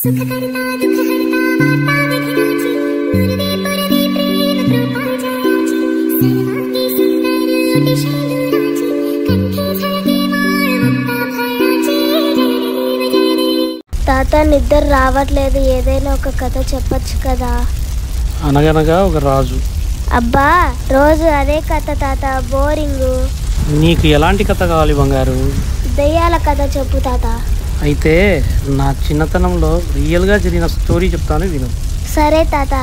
తాత నిద్ర రావట్లేదు, ఏదైనా ఒక కథ చెప్పొచ్చు కదా. అనగనగా ఒక రాజు. అబ్బా రోజు అదే కథ తాత, బోరింగ్. నీకు ఎలాంటి కథ కావాలి బంగారు? దెయ్యాల కథ చెప్పు తాత. అయితే నా చిన్నతనంలో రియల్గా జరిగిన స్టోరీ చెప్తాను, విను. సరే తాత.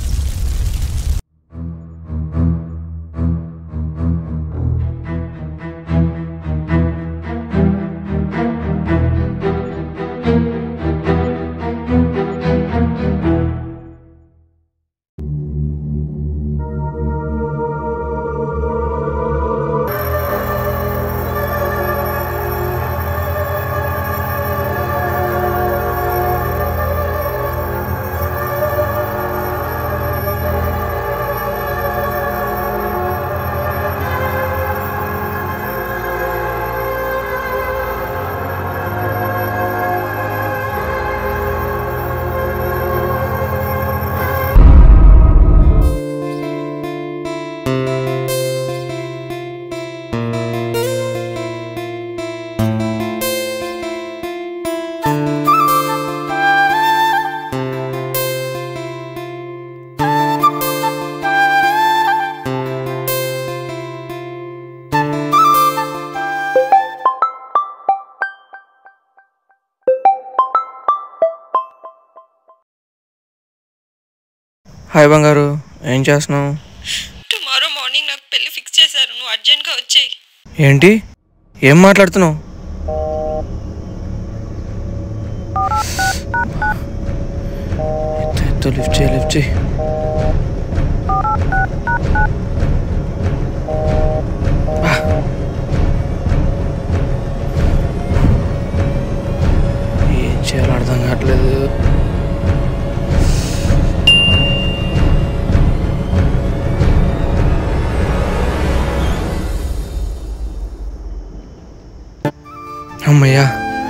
హాయ్ బంగారు, ఏం చేస్తున్నావు? టుమారో మార్నింగ్ నాకు పెళ్లి ఫిక్స్ చేశారు, నువ్వు అర్జెంట్గా వచ్చేయి. ఏంటి, ఏం మాట్లాడుతున్నావు? లిఫ్ట్ చేయి. ఏం చేయాలో అర్థం కావట్లేదు. అమ్మయ్యా,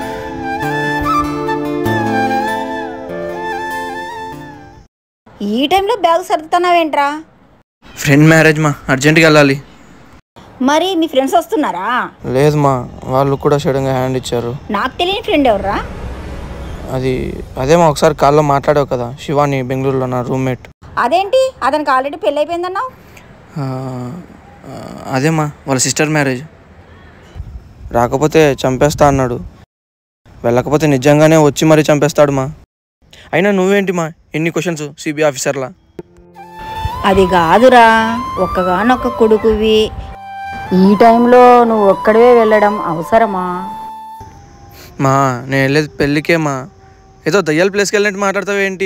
ఈ టైంలో బ్యాగ్ సర్దుతున్నావేంట్రా? ఫ్రెండ్ మ్యారేజ్ మా, అర్జెంట్గా వెళ్ళాలి. మరి మీ ఫ్రెండ్స్ వస్తున్నారా? లేదు మా, వాళ్ళు కూడా సడన్గా హ్యాండ్ ఇచ్చారు. నాకు తెలియని ఫ్రెండ్ ఎవర్రా? అదే మా, ఒకసారి కాల్లో మాట్లాడావు కదా, శివాని, బెంగళూరులో నా రూమ్మేట్. అదేంటి, అతనికి ఆల్రెడీ పెళ్ళి అయిపోయిందన్నావు? అదేమ్మా, వాళ్ళ సిస్టర్ మ్యారేజ్. రాకపోతే చంపేస్తా అన్నాడు, వెళ్ళకపోతే నిజంగానే వచ్చి మరీ చంపేస్తాడు మా. అయినా నువ్వేంటి మా ఎన్ని క్వశ్చన్స్ సిబిఐ ఆఫీసర్లా? అది కాదురా, ఒక్కగానొక్క కొడుకువి, ఈ టైంలో నువ్వు ఒక్కడే వెళ్ళడం అవసరమా? మా నేను వెళ్ళేది పెళ్ళికే మా, ఏదో దయ్యాల ప్లేస్కి వెళ్ళినట్టు మాట్లాడతావేంటి?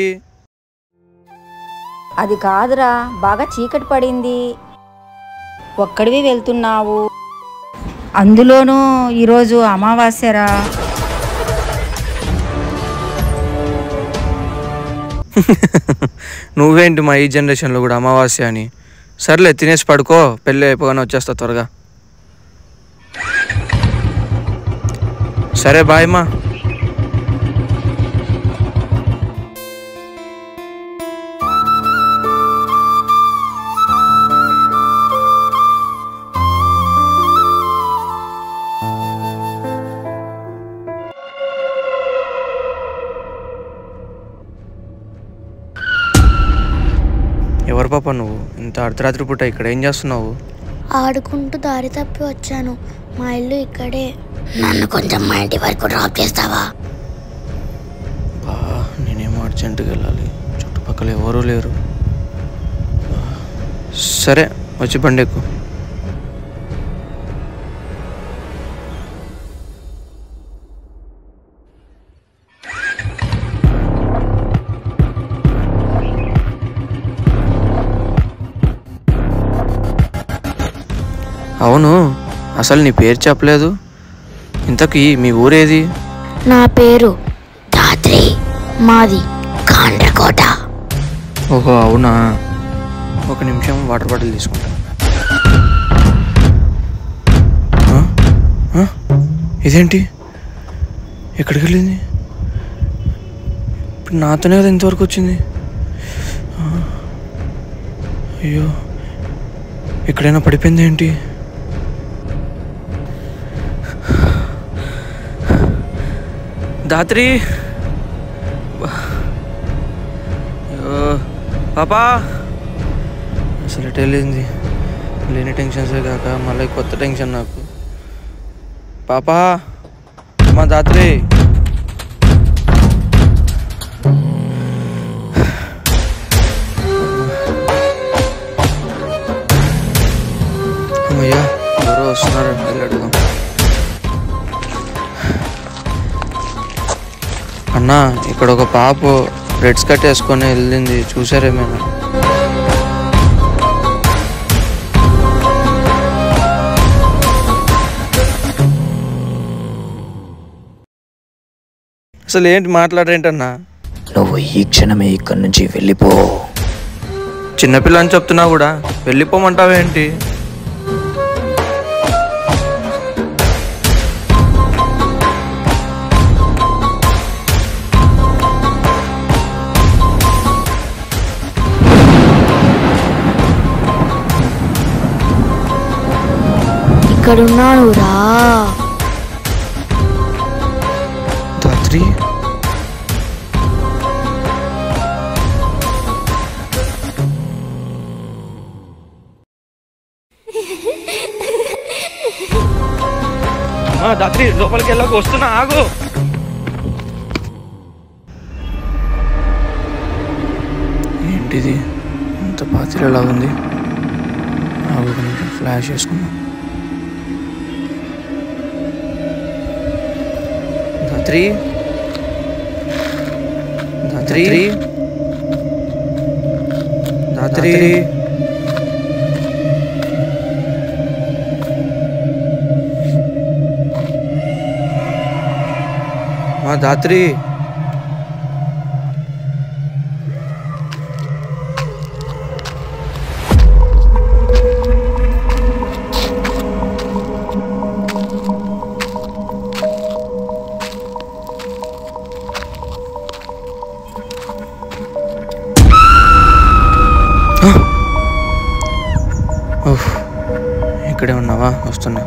అది కాదురా, బాగా చీకటి పడింది, ఒక్కడివి వెళ్తున్నావు, అందులోనూ ఈరోజు అమావాస్యరా. నువ్వేంటి మా ఈ జనరేషన్లో కూడా అమావాస్య అని? సర్లే, తినేసి పడుకో, పెళ్ళి అయిపోగానే వచ్చేస్తా త్వరగా. సరే బాయ్ మా. ఎవరు పాప నువ్వు? ఇంత అర్ధరాత్రి పూట ఇక్కడ ఏం చేస్తున్నావు? ఆడుకుంటూ దారి తప్పి వచ్చాను, మా ఇల్లు ఇక్కడే. నన్ను కొంచెం మా ఇంటి వరకు డ్రాప్ చేస్తావా? నేనేమో అర్జెంటుగా వెళ్ళాలి, చుట్టుపక్కల ఎవరూ లేరు. సరే, వచ్చి బండి ఎక్కు. అవును, అసలు నీ పేరు చెప్పలేదు. ఇంతకీ మీ ఊరేది? నా పేరు దాత్రి, మాది కాండ్రకోట. ఓహో అవునా, ఒక నిమిషం వాటర్ బాటిల్ తీసుకుంటా. ఇదేంటి, ఎక్కడికి వెళ్ళింది? ఇప్పుడు నాతోనే కదా ఇంతవరకు వచ్చింది. అయ్యో, ఎక్కడైనా పడిపోయింది ఏంటి? దాత్రి, పాపా, అసలు ఎటు వెళ్ళింది? లేని టెన్షన్సే కాక మళ్ళీ కొత్త టెన్షన్ నాకు. పాపా, మా దాత్రి, అమ్మయ్యా ఎవరో వస్తున్నారు, వెళ్ళి అడుగుదాం. అన్నా, ఇక్కడ ఒక పాప రెడ్ స్కర్ట్ వేసుకొని వెళ్ళింది, చూసారేమైనా? అసలు ఏంటి మాట్లాడరేంటన్నా? నువ్వు ఈ క్షణమే ఇక్కడి నుంచి వెళ్ళిపో. చిన్నపిల్ల అని చెప్తున్నా కూడా వెళ్ళిపోమంటావేంటి? ఇక్కడున్నాను రా. దాత్రి, దాత్రి లోపలికి వెళ్ళక వస్తున్నా, ఆగు. ఏంటిది ఇంత పాత్రలా ఉంది? ఆగు, కొంచెం ఫ్లాష్ చేసుకున్నా. దాత్రి, దాత్రి, దాత్రి, మా దాత్రి, ఇక్కడే ఉన్నావా? వస్తున్నా.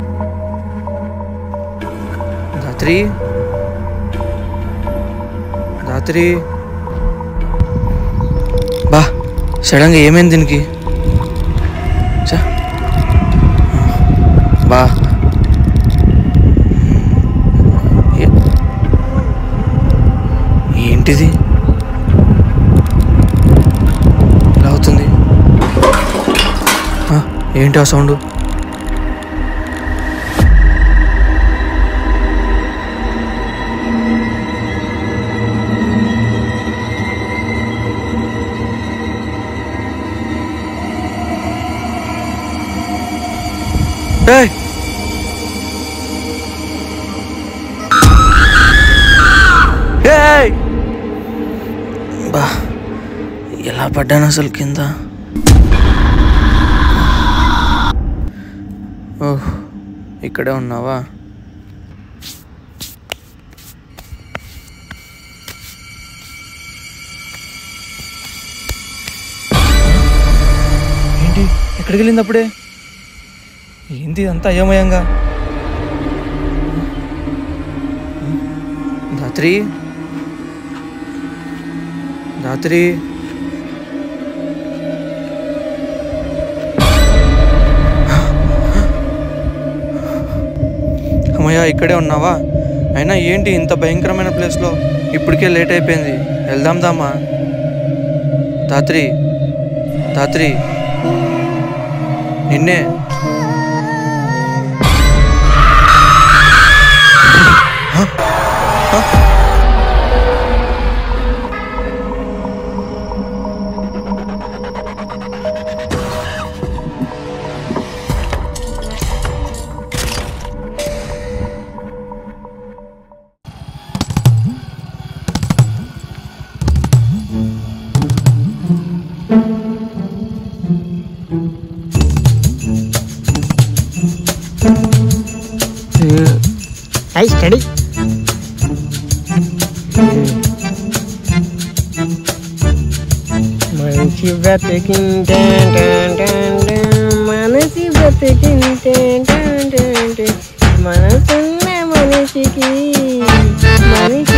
దాత్రి, దాత్రి, బా సడన్గా ఏమైంది దీనికి? బా ఏంటిది ఇలా అవుతుంది? ఏంటి ఆ సౌండ్? బా ఎలా పడ్డాను అసలు కింద? ఓహ్, ఇక్కడే ఉన్నావా? ఏంటి ఎక్కడికి వెళ్ళింది అప్పుడే? ఏంటి అంతా అయోమయంగా? దాత్రి, దాత్రి, అమ్మయ్య ఇక్కడే ఉన్నావా? అయినా ఏంటి ఇంత భయంకరమైన ప్లేస్లో? ఇప్పటికే లేట్ అయిపోయింది, వెళ్దాం దామా? దాత్రి, దాత్రి, నిన్నే. స్టడీ మనిషి బ్రతికింటే మనిషి బ్రతికింటే మనసున్న మనిషికి మనిషి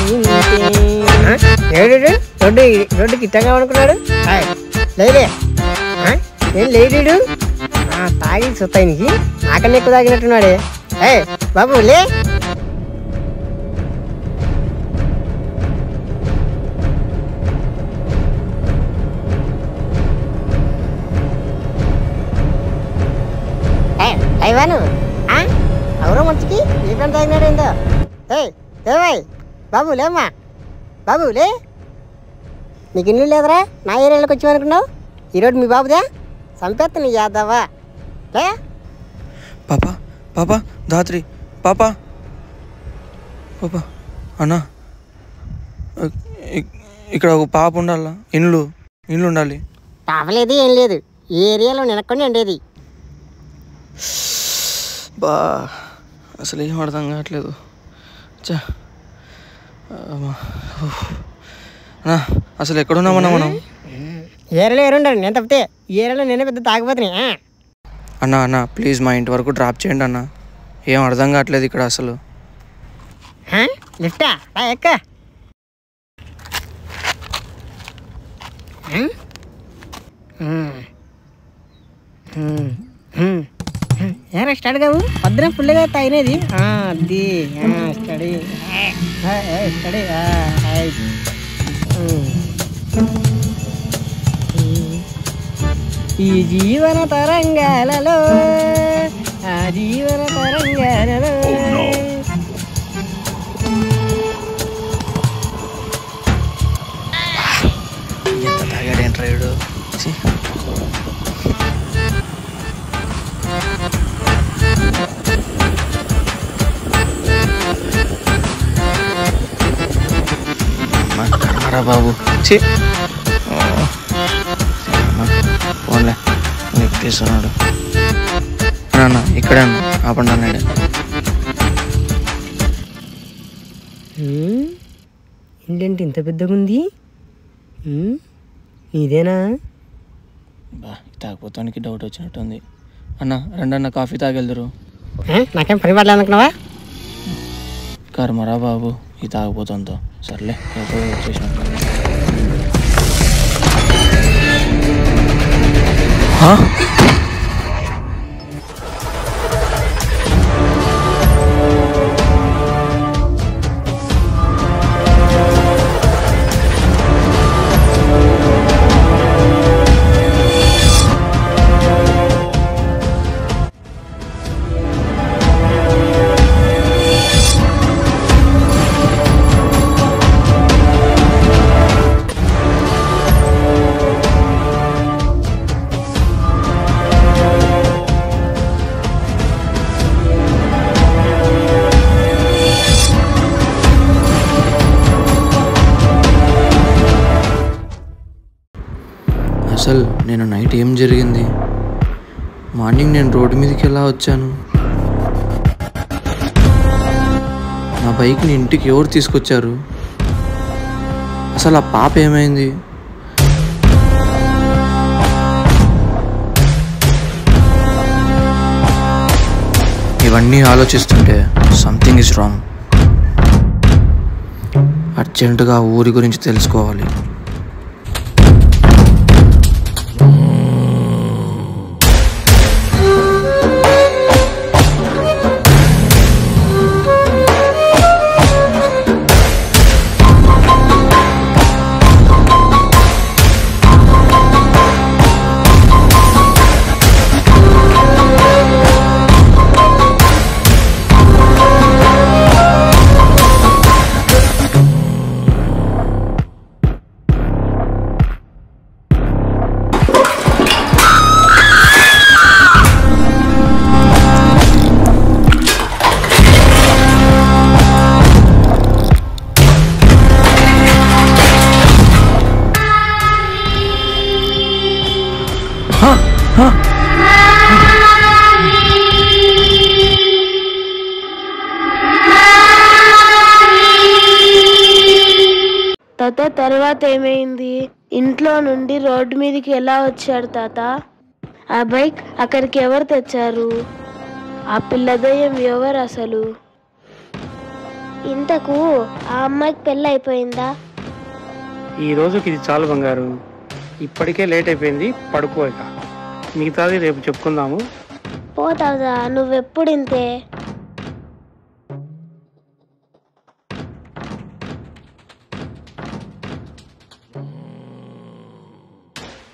రోడ్డుకి ఇట్టగా అనుకున్నాడు లేదే ఏం లేడు తాగి సుత్తాయినికి నాకన్నా ఎక్కువ తాగినట్టున్నాడే బాబు లే అయ్యాను ఎవరో మంచికి ఏకంత తాగినాడు ఏందో ఏవాయ్ బాబు లేమ్మా బాబు లే నీకు ఇల్లు లేదరా నా ఏరియాలోకి వచ్చామనుకున్నావు ఈరోజు మీ బాబుదా సంపేత్త నీ యాదవా లే పాపా పాపా ధాత్రి పాపా పాపా అన్నా ఇక్కడ ఒక పాప ఉండాలా ఇండ్లు ఉండాలి పాపలేదు ఏం లేదు ఈ ఏరియాలో నినక్కొని ఉండేది బా అసలు ఏం అర్థం కావట్లేదు అసలు ఎక్కడున్నామన్నా మనం ఏరియాలో ఎవరుండారు నేను తప్పితే ఈ ఏరియాలో నేనే పెద్ద తాగిపోతున్నా అన్నా ప్లీజ్ మా ఇంటి వరకు డ్రాప్ చేయండి అన్న ఏం అర్థం కావట్లేదు ఇక్కడ అసలు లిఫ్టా ఎక్క ఏరా స్టార్ట్ కావు పొద్దున ఫుల్గా తాగినది అది స్టడీ స్టడీ ఈ జీవన తరంగాలలో ఆ జీవన తరంగాలలో ఎంత తాగాడేంట్రా వీడు కర్మరా బాబు ఫోన్లే నీకు తీసుకున్నాడు అన్న ఇక్కడే అన్న ఆపండి అన్నాడు ఏంటంటే ఇంత పెద్దగా ఉంది ఇదేనా బా తాగిపోతానికి డౌట్ వచ్చినట్టుంది అన్న రెండన్న కాఫీ తాగెళ్దురు నాకేం పని పడలేదు అనుకున్నావా కర్మరా బాబు ఈ తాగిపోతాంతో సర్లే ఏదో వచ్చేసినట్టు అసలు నేను నైట్ ఏం జరిగింది మార్నింగ్ నేను రోడ్డు మీదకి ఎలా వచ్చాను నా బైక్ని ఇంటికి ఎవరు తీసుకొచ్చారు అసలు ఆ పాప ఏమైంది ఇవన్నీ ఆలోచిస్తుంటే సంథింగ్ ఇస్ రాంగ్ అర్జెంటుగా ఊరి గురించి తెలుసుకోవాలి తాత తర్వాత ఏమైంది? ఇంట్లో నుండి రోడ్డు మీదకి ఎలా వచ్చాడు తాత? ఆ బైక్ అక్కడికి ఎవరు తెచ్చారు? ఆ పిల్లదయ్యం ఎవరు అసలు? ఇంతకు ఆ అమ్మాయికి పెళ్ళి అయిపోయిందా? ఈ రోజుకి ఇది చాలు బంగారు. ఇప్పటికే లేట్ అయిపోయింది, పడుకో ఇక. మిగతాది రేపు చెప్పుకుందాము. పోతావుదా, నువ్వెప్పుడు ఇంతే.